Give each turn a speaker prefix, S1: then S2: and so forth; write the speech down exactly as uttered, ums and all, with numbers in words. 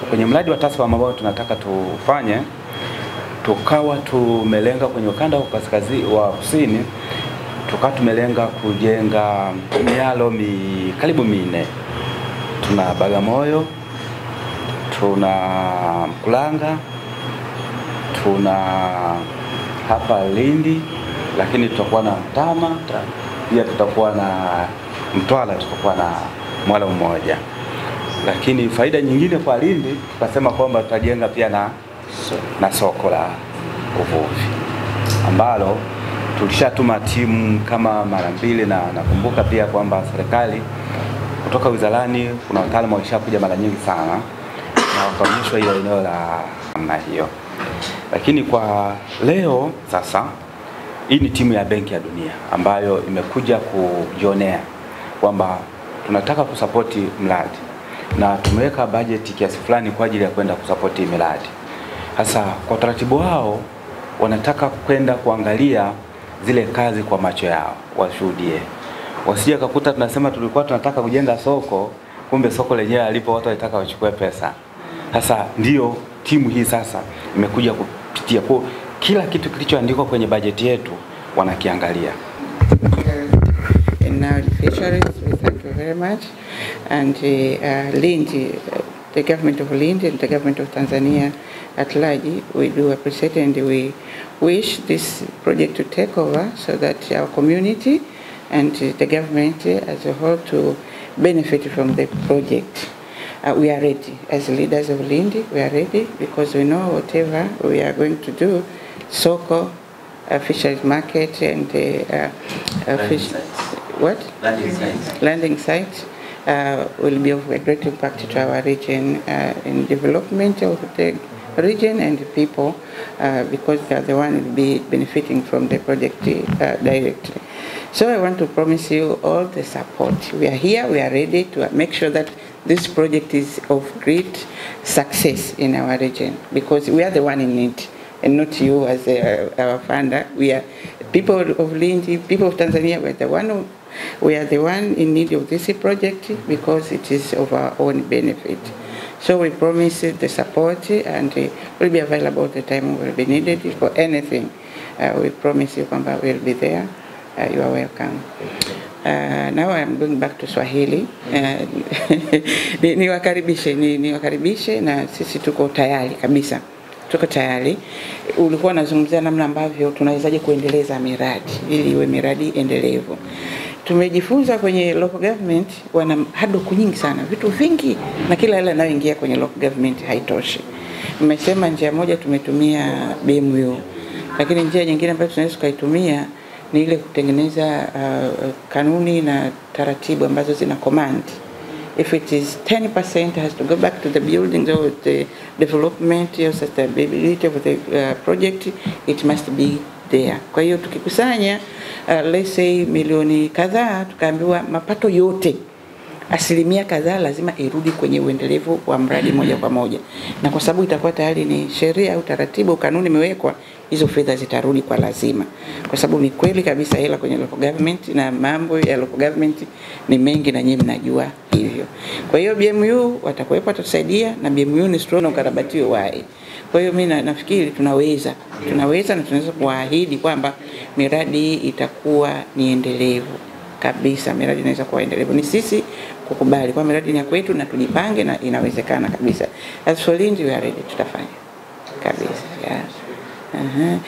S1: Kwenye mradi wa TASFAM ambao tunataka tufanye, tukawa tumelenga kwenye ukanda wa kaskazini wa kusini, tukawa tumelenga kujenga mialo mi, karibu minne. Tuna Bagamoyo, tuna Mkulanga, tuna hapa Lindi, lakini tutakuwa na Mtama, pia tutakuwa na Mtwara, tutakuwa na mwalo mmoja. Lakini faida nyingine kwa Lindi, tukasema kwamba tutajenga pia na na soko la uvuvi ambalo tulishatuma timu kama mara mbili, na nakumbuka pia kwamba serikali kutoka wizarani kuna wataalamu walishakuja mara nyingi sana na wakaonyeshwa hiyo eneo la namna hiyo. Lakini kwa leo sasa, hii ni timu ya Benki ya Dunia ambayo imekuja kujionea kwamba tunataka kusapoti mradi, na tumeweka bajeti kiasi fulani kwa ajili ya kwenda kusapoti miradi. Sasa kwa taratibu wao wanataka kwenda kuangalia zile kazi kwa macho yao, washuhudie. Wasije kukuta tunasema tulikuwa tunataka kujenga soko, kumbe soko lenyewe alipo watu wanataka wachukue pesa. Sasa ndio timu hii sasa imekuja kupitia kwa kila kitu kilichoandikwa kwenye bajeti yetu wanakiangalia.
S2: And now the fisheries, we thank you very much. And uh, Lindi, uh, the government of Lindi and the government of Tanzania at large, we do appreciate and we wish this project to take over so that our community and the government as a whole to benefit from the project. Uh, we are ready. As leaders of Lindi, we are ready because we know whatever we are going to do, soko, uh, fisheries market and uh, uh, fish, what?
S1: Landing sites.
S2: Landing sites uh, will be of a great impact to our region uh, in development of the region and the people uh, because they are the one who will be benefiting from the project uh, directly. So I want to promise you all the support. We are here, we are ready to make sure that this project is of great success in our region because we are the one in it and not you as a, our funder. We are people of Lindi, people of Tanzania, we are the one who, we are the one in need of this project because it is of our own benefit. So we promise the support and uh, will be available at the time we will be needed for anything. Uh, we promise you kwamba we will be there. Uh, you are welcome. Uh, now I am going back to Swahili. Uh, ni, ni wakaribishe, ni, ni wakaribishe na sisi tuko tayari kabisa. Tuko tayari. Ulikuwa unazungumzia namna ambavyo tunawezaje kuendeleza miradi ili iwe miradi endelevu. Tumejifunza kwenye local government wana hadoku nyingi sana, vitu vingi, na kila hela inayoingia kwenye local government haitoshi. Nimesema njia moja tumetumia B M U, lakini njia nyingine ambayo tunaweza kuitumia ni ile kutengeneza uh, kanuni na taratibu ambazo zina command. If it is ten percent has to go back to the buildings or the development or sustainability of the uh, project, it must be there. Kwa hiyo tukikusanya uh, let's say milioni kadhaa, tukaambiwa mapato yote asilimia kadhaa lazima irudi kwenye uendelevu wa mradi moja kwa moja. Na kwa sababu itakuwa tayari ni sheria au taratibu kanuni imewekwa, hizo fedha zitarudi kwa lazima. Kwa sababu ni kweli kabisa hela kwenye local government na mambo ya local government ni mengi na nyinyi mnajua hivyo. Kwa hiyo B M U watakuwepo watusaidia, na B M U ni strong na ukarabati wai. Kwa hiyo mimi nafikiri tunaweza, tunaweza na tunaweza kuahidi kwamba miradi itakuwa ni endelevu kabisa. Miradi inaweza kuwa endelevu. Ni sisi kukubali kwa miradi ni ya kwetu na tujipange na inawezekana kabisa. As for Lindi we are ready, tutafanya kabisa. Yeah. Uh-huh.